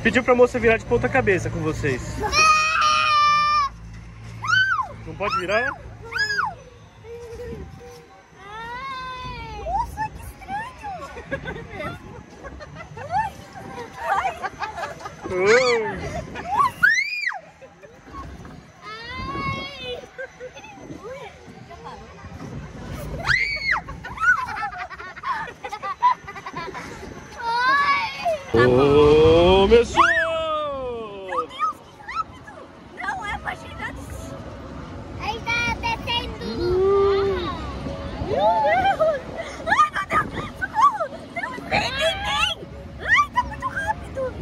gente pediu pra moça virar de ponta cabeça com vocês. Não pode virar? Nossa, que estranho! Começou! Meu Deus, que rápido! Não é pra chegar. Aí tá descendo. Meu Deus! Ai, meu Deus! Socorro! Vem! Ai, tá muito rápido!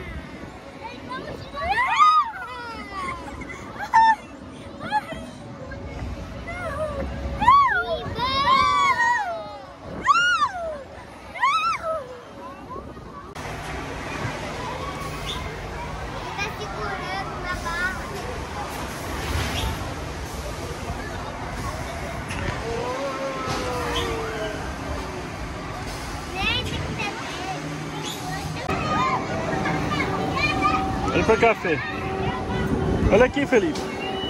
Olha pra cá, Fê. Olha aqui, Felipe.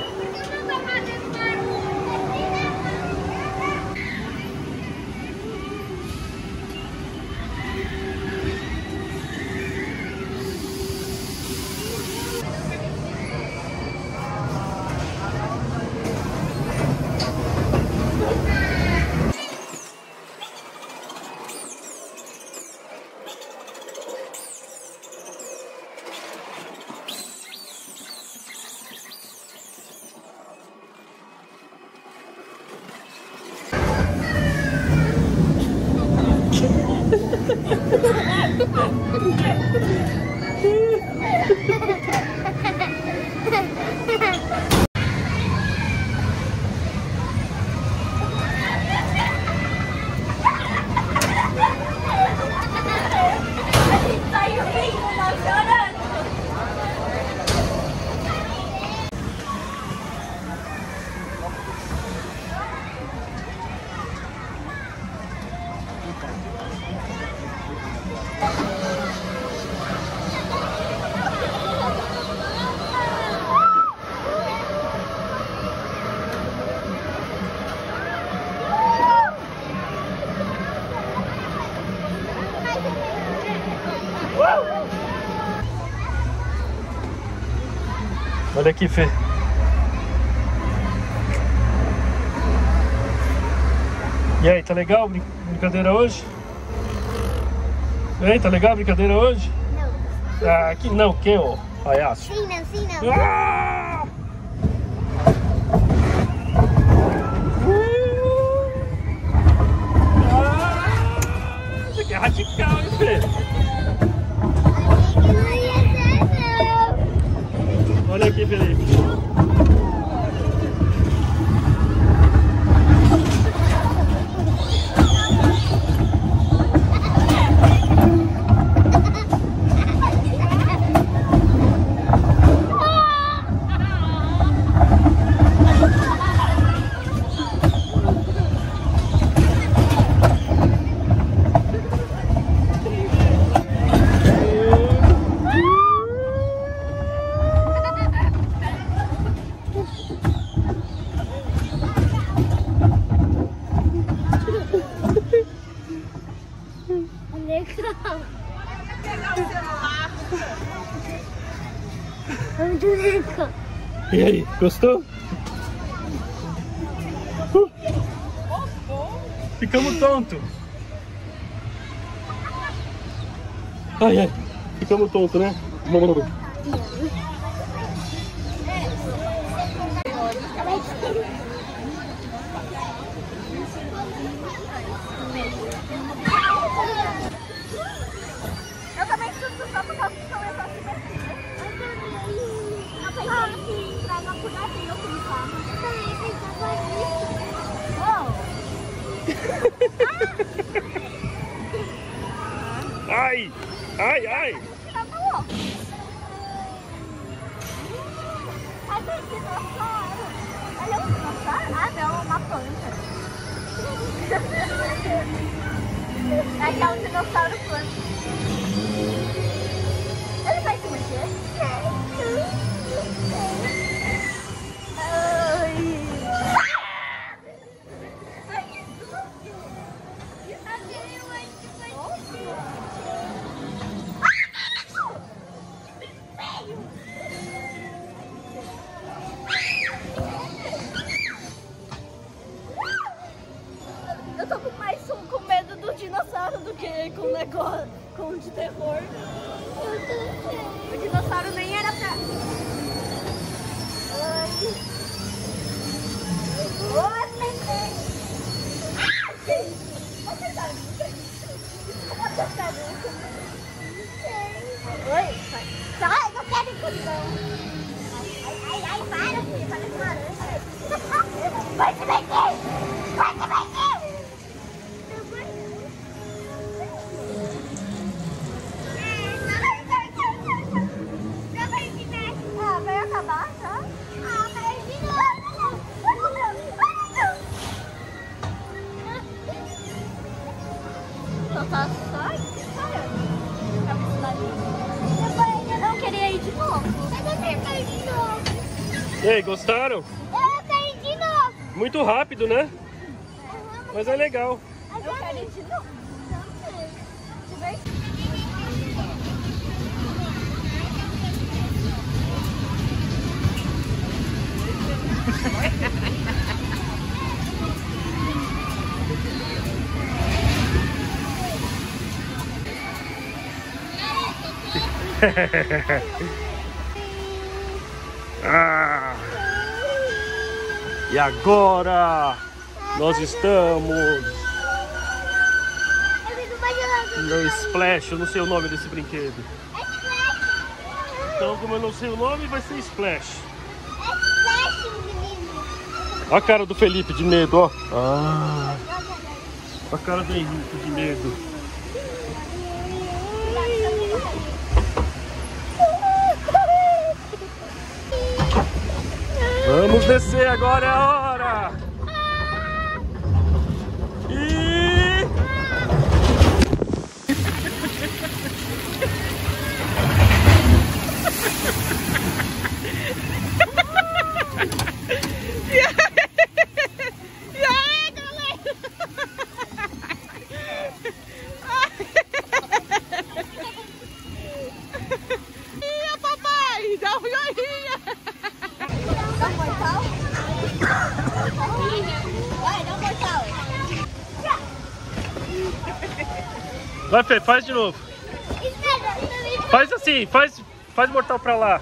Olha aqui, Fê. E aí, tá legal a brincadeira hoje? E aí, tá legal a brincadeira hoje? Não. Ah, aqui não, que ô, palhaço? Sim, não. Ah! Isso aqui é radical, hein, Fê? Olha aqui, Felipe. E aí, gostou? Ficamos tontos. Ai, ficamos tontos, né? Eu também susto só por causa que começou a se divertir. Eu pensava assim, pra não cuidar de eu pensar. Eu também pensava nisso. Ai! Cadê o dinossauro? Olha o dinossauro. Ah, não, uma planta. Aqui é um dinossauro planta. Ele vai se Eu tô com medo do dinossauro do que com o negócio, com o de terror. O dinossauro nem era pra... Oi, sai, não quero inclusão. Ai, para, filho, parece uma laranja. Vai se meter! Vai se meter! Ah, vai acabar já? Ah, mas de novo! Só tá só eu não queria ir de novo. Eu quero cair de novo. E aí, gostaram? Eu quero ir de novo. Muito rápido, né? Mas é legal. Eu quero ir de novo. Ah, e agora nós estamos no Splash. Eu não sei o nome desse brinquedo. Então, como eu não sei o nome, vai ser Splash. Olha a cara do Felipe de medo, ó. Ah, a cara do Henrique de medo. Vamos descer, agora é a hora! E... aí, galera? Ia, papai! Dá um joinha! Dá um mortal? Vai, dá um mortal. Vai, Fê, faz de novo. Faz assim, faz mortal pra lá.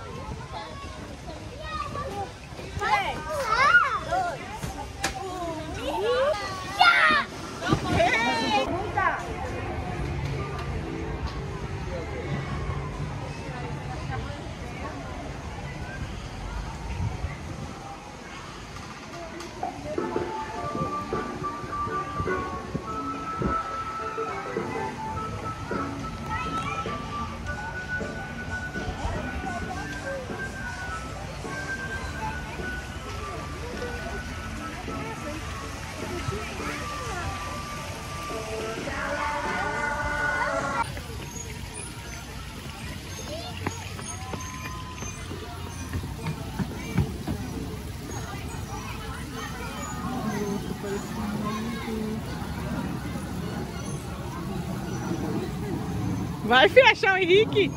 Vai fechar o Henrique!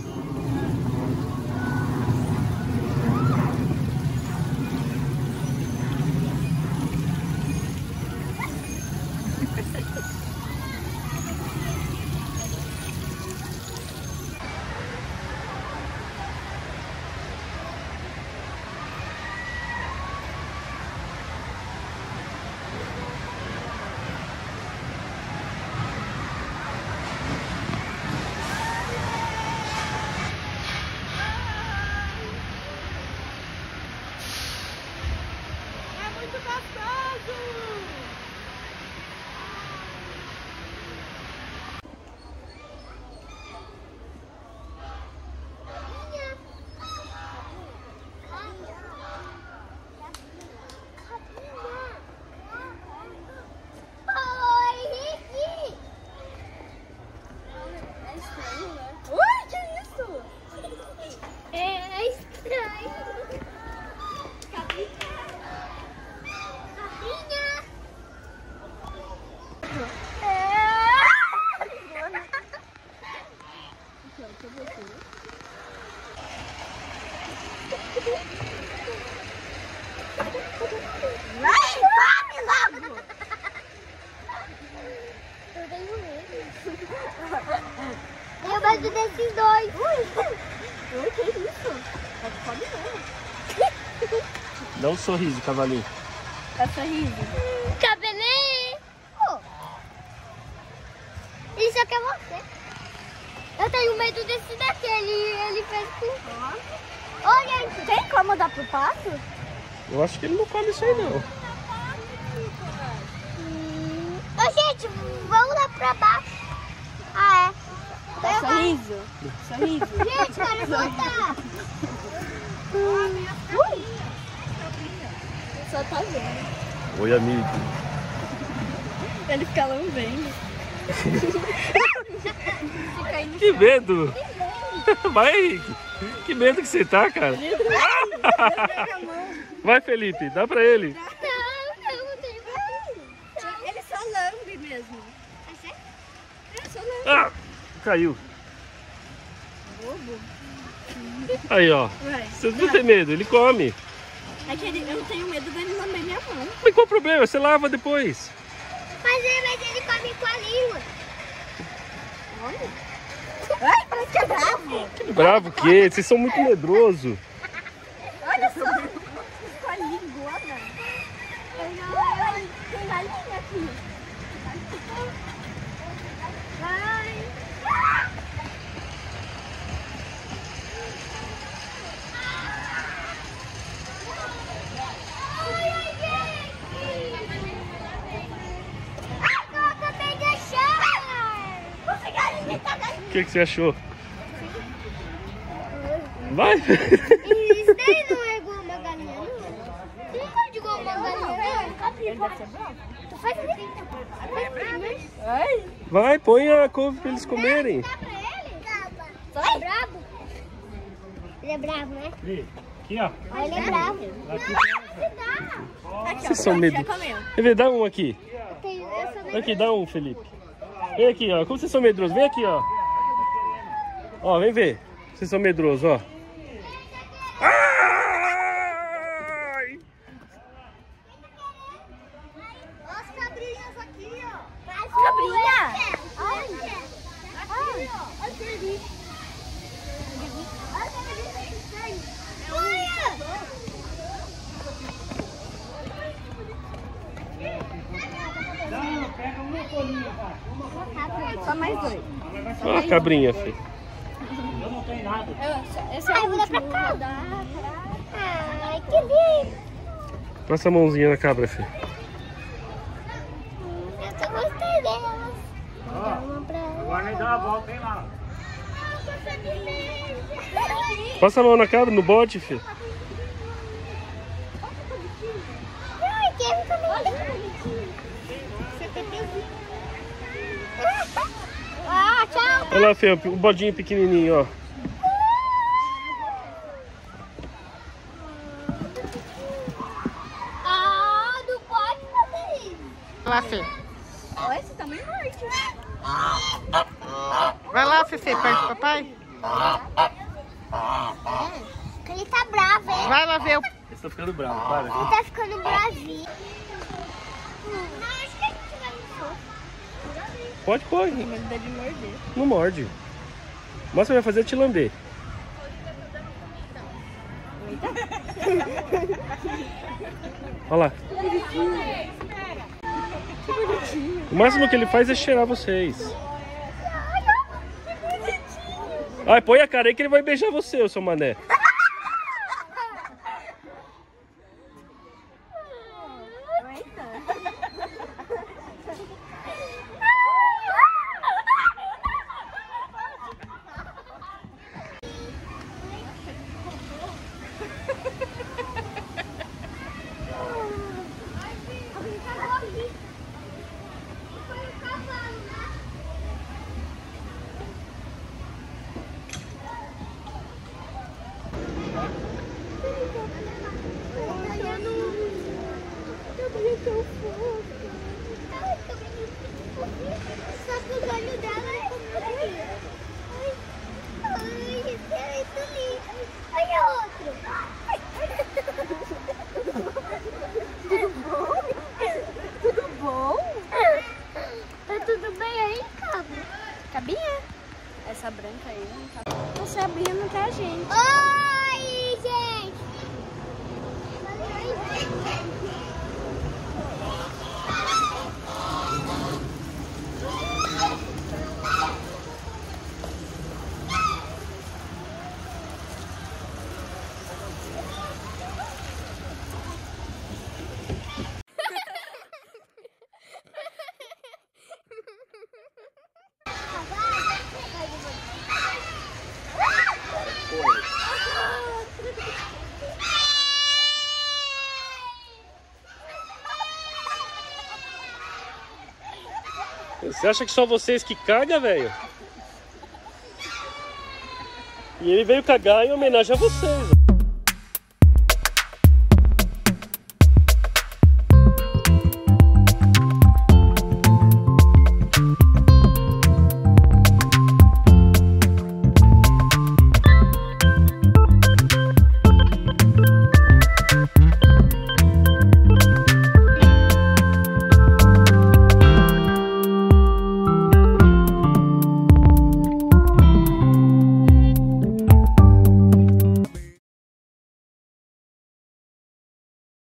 Dá um sorriso, cavalinho. Dá sorriso. Cabelinho. Ele só quer você. Eu tenho medo desse daqui. Ele fez com... Olha, tem como dar pro pato? Eu acho que ele não come isso aí, não. Ô, gente, vamos lá pra baixo. Ah, é. Dá sorriso. Sorriso. Gente, quero soltar. Só tá vendo. Oi, amigo. Ele fica lambendo. Que medo! Vai, Henrique. Que medo que você tá, cara. Vai, Felipe, dá pra ele. Não tem mais. Ele só lambe mesmo. É só lambe. Ah, caiu. Bobo. Aí, ó. Vai. Você não tem medo, ele come. É que eu tenho medo dele lamber minha mão. Mas qual o problema? Você lava depois. Mas ele come com a língua. Olha. Ai, parece que é bravo. Que bravo o quê? Vocês são muito medrosos. Olha só. Com a língua, né? Tem galinha aqui. Vai. O que você achou? Vai! Isso daí não é igual uma galinha, não? Não pode igual uma galinha, não? Tu faz assim. Ai. Vai, põe a couve pra eles comerem. Dá pra ele? Só é brabo? Ele é bravo, né? Aqui, ó. Ele é bravo. Não, se dá. Aqui, Vocês são medo. Vem, dá um aqui. Aqui, dá um, Felipe. Vem aqui, ó. Como vocês são medrosos? Vem aqui, ó. Ó, vem ver. Vocês são medrosos, ó. Ai! Olha as cabrinhas aqui, ó. Cabrinha? Olha. Olha. Olha o serviço. Olha o serviço. Olha. Não, pega uma folhinha, vai. Só mais dois. Ó a cabrinha, filho. Eu não tenho nada. Esse é o Vou dar pra último. cá. Ai, que lindo. Passa a mãozinha na cabra, filho. Eu só gostei delas. Vou dar uma pra ela. Agora nem dá uma volta, hein, lá. Nossa, que lindo. Passa a mão na cabra, no bote, filho. Ai, que bonitinho. Ah, tchau. Olha lá, filho, o bodinho pequenininho, ó. Ah, não pode fazer isso. Vai lá, Fê. Olha esse tamanho forte. Vai lá, Fefe, perto do papai. Ele tá bravo, hein? Vai lá ver o... Você tá ficando bravo, para. Ele tá ficando bravinho. Não, acho que a gente vai no soco. Pode, pode. Mas dá de morder. Não morde. O máximo que vai fazer é te lamber. Olha lá. O máximo que ele faz é cheirar vocês. Ai, põe a cara aí que ele vai beijar você, ô seu mané. Só que o olho dela é... Ai, esse é muito lindo. Olha outro. Tudo bom? Tá tudo bem aí, cabra? Cabinha? Essa branca aí não tá... Essa abrinha não tá, gente. Oi, gente. Você acha que só vocês que cagam, velho? E ele veio cagar em homenagem a vocês.